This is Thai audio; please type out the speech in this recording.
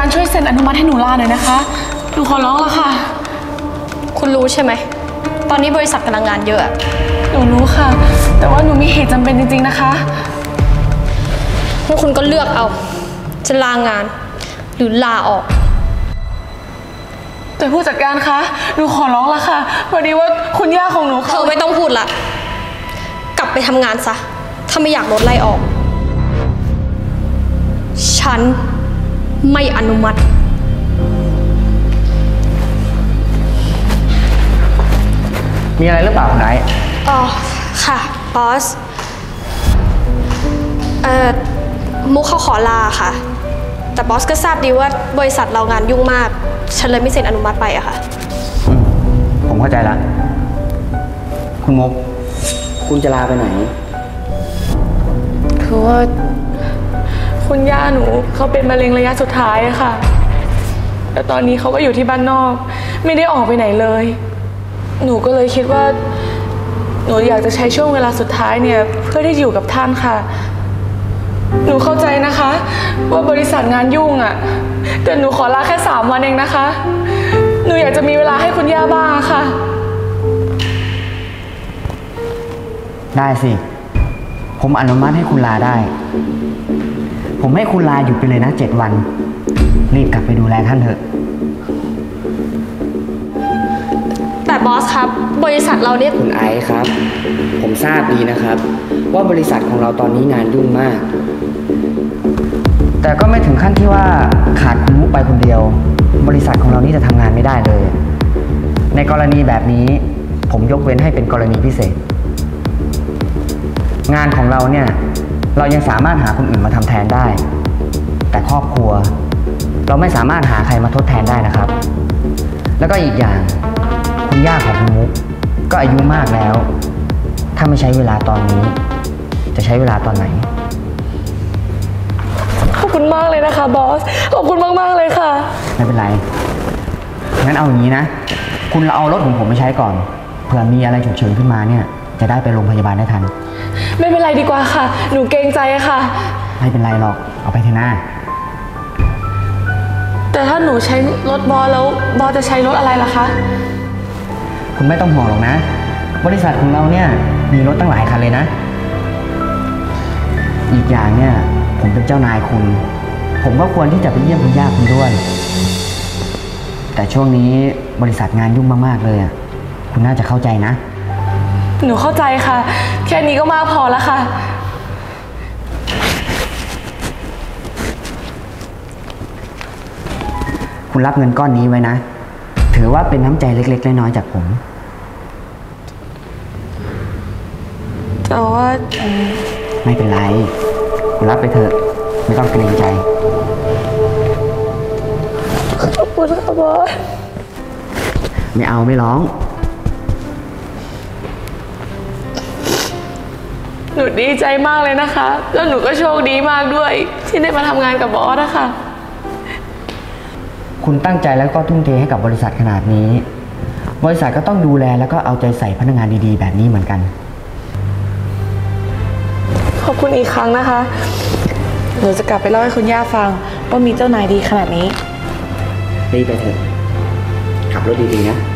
การช่วยเซ็นอนุมัติให้หนูลาหน่อยนะคะหนูขอร้องละค่ะคุณรู้ใช่ไหมตอนนี้บริษัทกำลังงานเยอะหนูรู้ค่ะแต่ว่าหนูมีเหตุจำเป็นจริงๆนะคะพวกคุณก็เลือกเอาจะลางานหรือลาออกแต่ผู้จัดการคะหนูขอร้องละค่ะพอดีว่าคุณย่าของหนูเธอไม่ต้องพูดละกลับไปทำงานซะถ้าไม่อยากโดนไล่ออกฉันไม่อนุมัติมีอะไรหรือเปล่าคุณไอซ์อ๋อค่ะบอสมุกเขาขอลาค่ะแต่บอสก็ทราบดีว่าบริษัทเรางานยุ่งมากฉันเลยไม่เซ็นอนุมัติไปอะค่ะผมเข้าใจแล้วคุณมุกคุณจะลาไปไหนคือว่าคุณย่าหนูเขาเป็นมะเร็งระยะสุดท้ายอะค่ะแต่ตอนนี้เขาก็อยู่ที่บ้านนอกไม่ได้ออกไปไหนเลยหนูก็เลยคิดว่าหนูอยากจะใช้ช่วงเวลาสุดท้ายเนี่ยเพื่อที่จะอยู่กับท่านค่ะหนูเข้าใจนะคะว่าบริษัทงานยุ่งอะแต่หนูขอลาแค่3 วันเองนะคะหนูอยากจะมีเวลาให้คุณย่าบ้างค่ะได้สิผมอนุมัติให้คุณลาได้ผมให้คุณลาหยุดไปเลยนะ7 วันรีบกลับไปดูแลท่านเถอะแต่บอสครับบริษัทเราเนี่ยคุณไอซ์ครับผมทราบดีนะครับว่าบริษัทของเราตอนนี้งานยุ่งมากแต่ก็ไม่ถึงขั้นที่ว่าขาดคุณมุกไปคนเดียวบริษัทของเรานี่จะทำงานไม่ได้เลยในกรณีแบบนี้ผมยกเว้นให้เป็นกรณีพิเศษงานของเราเนี่ยเรายังสามารถหาคนอื่นมาทำแทนได้แต่ครอบครัวเราไม่สามารถหาใครมาทดแทนได้นะครับแล้วก็อีกอย่างคุณย่าของคุณมุกก็อายุมากแล้วถ้าไม่ใช้เวลาตอนนี้จะใช้เวลาตอนไหนขอบคุณมากเลยนะคะบอสขอบคุณมากๆเลยค่ะไม่เป็นไรงั้นเอาอย่างนี้นะคุณเอารถของผมไปใช้ก่อนเผื่อมีอะไรฉุกเฉินขึ้นมาเนี่ยจะได้ไปโรงพยาบาลได้ทันไม่เป็นไรดีกว่าค่ะหนูเกรงใจค่ะไม่เป็นไรหรอกเอาไปเถอะนะแต่ถ้าหนูใช้รถบอสแล้วบอสจะใช้รถอะไรล่ะคะคุณไม่ต้องห่วงหรอกนะบริษัทของเราเนี่ยมีรถตั้งหลายคันเลยนะอีกอย่างเนี่ยผมเป็นเจ้านายคุณผมก็ควรที่จะไปเยี่ยมคุณย่าคุณด้วยแต่ช่วงนี้บริษัทงานยุ่งมากๆเลยอ่ะคุณน่าจะเข้าใจนะหนูเข้าใจค่ะแค่นี้ก็มากพอแล้วค่ะคุณรับเงินก้อนนี้ไว้นะถือว่าเป็นน้ำใจเล็กๆน้อยๆจากผมแต่ว่าไม่เป็นไรคุณรับไปเถอะไม่ต้องเกรงใจขอบคุณค่ะบอสไม่เอาไม่ร้องหนูดีใจมากเลยนะคะแล้วหนูก็โชคดีมากด้วยที่ได้มาทำงานกับบอสนะคะคุณตั้งใจแล้วก็ทุ่มเทให้กับบริษัทขนาดนี้บริษัทก็ต้องดูแลแล้วก็เอาใจใส่พนักงานดีๆแบบนี้เหมือนกันขอบคุณอีกครั้งนะคะหนูจะกลับไปเล่าให้คุณย่าฟังว่ามีเจ้านายดีขนาดนี้รีบไปเถอะขับรถดีๆนะ